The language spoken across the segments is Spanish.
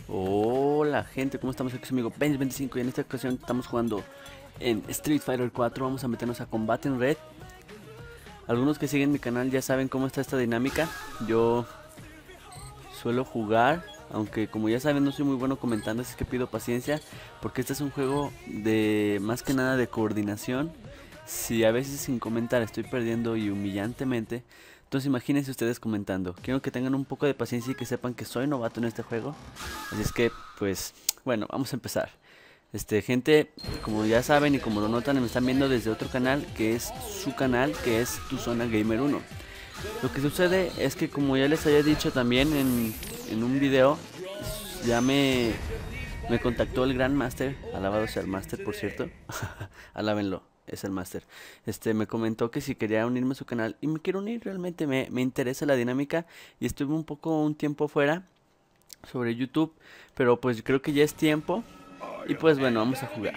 Hola gente, ¿cómo estamos? Aquí es su amigo Benz25 y en esta ocasión estamos jugando en Street Fighter 4. Vamos a meternos a combate en red. Algunos que siguen mi canal ya saben cómo está esta dinámica. Yo suelo jugar, aunque como ya saben no soy muy bueno comentando, así que pido paciencia, porque este es un juego de más que nada de coordinación. Si a veces sin comentar estoy perdiendo y humillantemente, entonces imagínense ustedes comentando. Quiero que tengan un poco de paciencia y que sepan que soy novato en este juego. Así es que, pues, bueno, vamos a empezar. Gente, como ya saben y como lo notan, me están viendo desde otro canal, que es su canal, que es Tu Zona Gamer 1. Lo que sucede es que, como ya les había dicho también en un video, ya me contactó el Gran Master, alabado sea el Master, por cierto. Alábenlo, es el Master. Me comentó que si quería unirme a su canal, y me quiero unir, realmente me interesa la dinámica, y estuve un tiempo fuera sobre YouTube, pero pues creo que ya es tiempo, y pues bueno, vamos a jugar.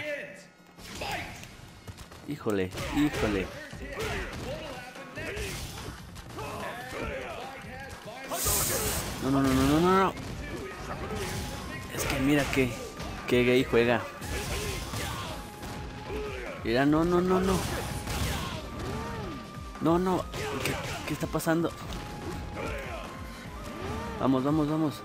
Híjole, híjole. No, no, no, no, no, no, no. Es que mira que gay juega. Mira, no, no, no, no. No, no. ¿Qué está pasando? Vamos, vamos, vamos.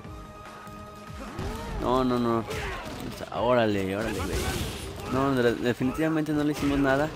No, no, no. Órale, órale, güey. No, definitivamente no le hicimos nada.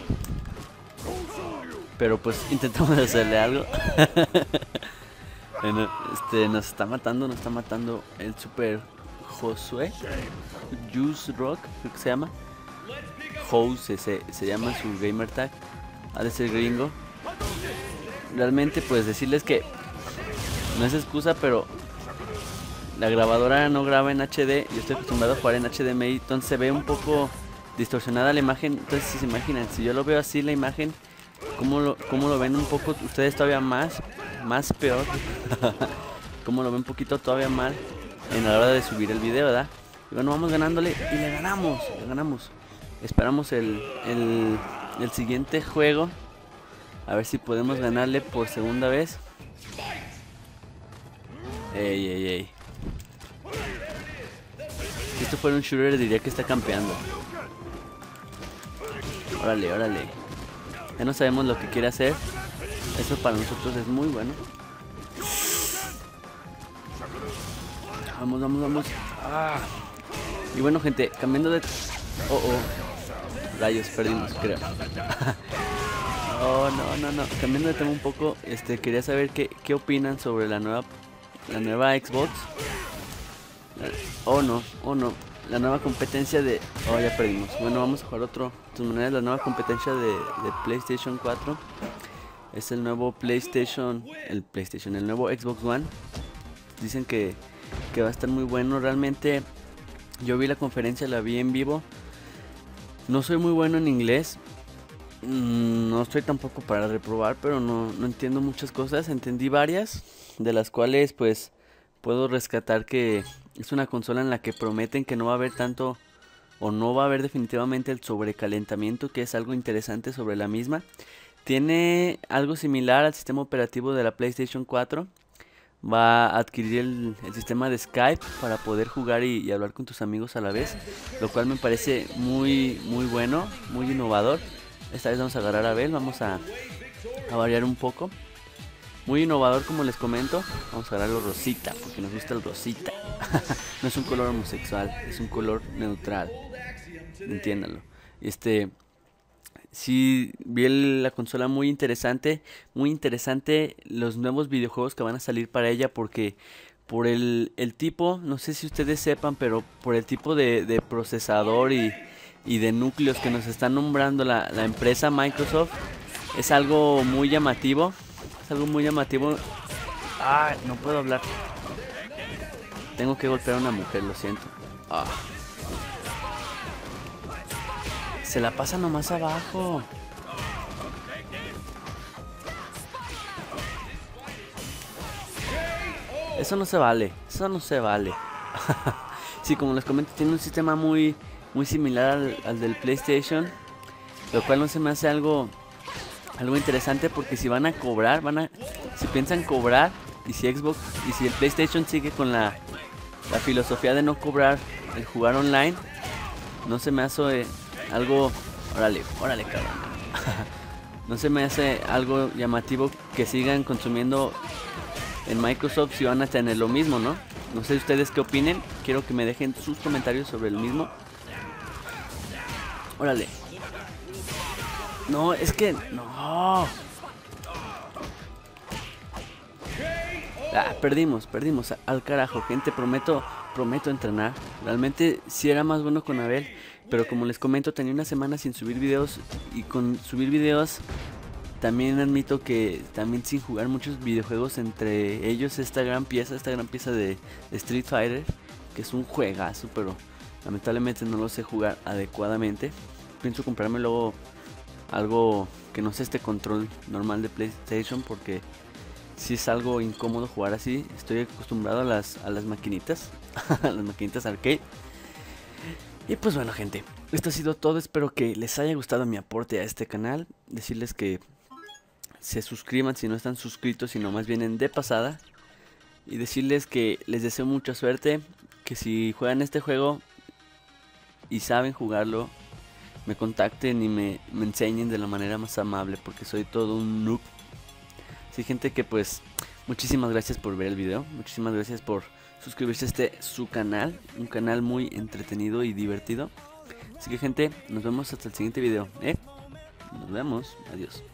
Pero pues intentamos hacerle algo. Bueno, nos está matando el Super Josué. Juice Rock, creo que se llama. House se llama su gamer tag. Ha de ser gringo. Realmente pues decirles que no es excusa, pero la grabadora no graba en HD. Yo estoy acostumbrado a jugar en HDMI, entonces se ve un poco distorsionada la imagen. Entonces si se imaginan, si yo lo veo así la imagen, ¿cómo lo ven un poco ustedes todavía más peor? Como lo ven un poquito todavía mal en la hora de subir el video, ¿verdad? Y bueno, vamos ganándole y le ganamos. Esperamos el siguiente juego. A ver si podemos ganarle por segunda vez. Ey, ey, ey. Si esto fuera un shooter diría que está campeando. Órale, órale. Ya no sabemos lo que quiere hacer. Eso para nosotros es muy bueno. Vamos, vamos, vamos. Ah. Y bueno, gente, cambiando de... Oh, oh. Rayos, perdimos, creo. Oh, no, no, no. Cambiando de tema un poco, quería saber qué opinan sobre la nueva Xbox. Oh, no, oh, no. La nueva competencia de... Oh, ya perdimos. Bueno, vamos a jugar otro. De todas maneras, la nueva competencia de PlayStation 4. Es el nuevo el nuevo Xbox One. Dicen que va a estar muy bueno. Realmente yo vi la conferencia, la vi en vivo. No soy muy bueno en inglés. No estoy tampoco para reprobar, pero no entiendo muchas cosas. Entendí varias, de las cuales pues puedo rescatar que es una consola en la que prometen que no va a haber tanto, o no va a haber definitivamente el sobrecalentamiento, que es algo interesante sobre la misma. Tiene algo similar al sistema operativo de la PlayStation 4. Va a adquirir el sistema de Skype para poder jugar y hablar con tus amigos a la vez, lo cual me parece muy bueno, muy innovador. Esta vez vamos a agarrar a Bell, vamos a variar un poco. Muy innovador, como les comento. Vamos a agarrarlo rosita, porque nos gusta el rosita. No es un color homosexual, es un color neutral. Entiéndanlo. Sí, vi la consola muy interesante los nuevos videojuegos que van a salir para ella, porque por el tipo, no sé si ustedes sepan, pero por el tipo de procesador y de núcleos que nos está nombrando la empresa Microsoft, es algo muy llamativo, Ah, no puedo hablar. Tengo que golpear a una mujer, lo siento. Ah. Se la pasa nomás abajo. Eso no se vale. Sí, como les comento, tiene un sistema muy similar al del PlayStation, lo cual no se me hace algo interesante, porque si van a cobrar, si piensan cobrar, y si el PlayStation sigue con la la filosofía de no cobrar el jugar online no se me hace algo... Órale, órale, cabrón. No se me hace algo llamativo que sigan consumiendo en Microsoft si van a tener lo mismo, ¿no? No sé ustedes qué opinen. Quiero que me dejen sus comentarios sobre el mismo. Órale. No, es que... No. Perdimos al carajo, gente. Prometo entrenar. Realmente sí era más bueno con Abel, pero como les comento, tenía una semana sin subir videos. Y con subir videos también admito que también sin jugar muchos videojuegos, entre ellos esta gran pieza de Street Fighter, que es un juegazo, pero lamentablemente no lo sé jugar adecuadamente. Pienso comprarme luego algo que no sea este control normal de PlayStation, porque si es algo incómodo jugar así. Estoy acostumbrado a las maquinitas, a las maquinitas arcade. Y pues bueno, gente, esto ha sido todo. Espero que les haya gustado mi aporte a este canal. Decirles que se suscriban si no están suscritos, sino más vienen de pasada. Y decirles que les deseo mucha suerte, que si juegan este juego y saben jugarlo, me contacten y me enseñen de la manera más amable, porque soy todo un noob. Sí, gente, que pues muchísimas gracias por ver el video, muchísimas gracias por suscribirse a su canal, un canal muy entretenido y divertido. Así que, gente, nos vemos hasta el siguiente video, Nos vemos, adiós.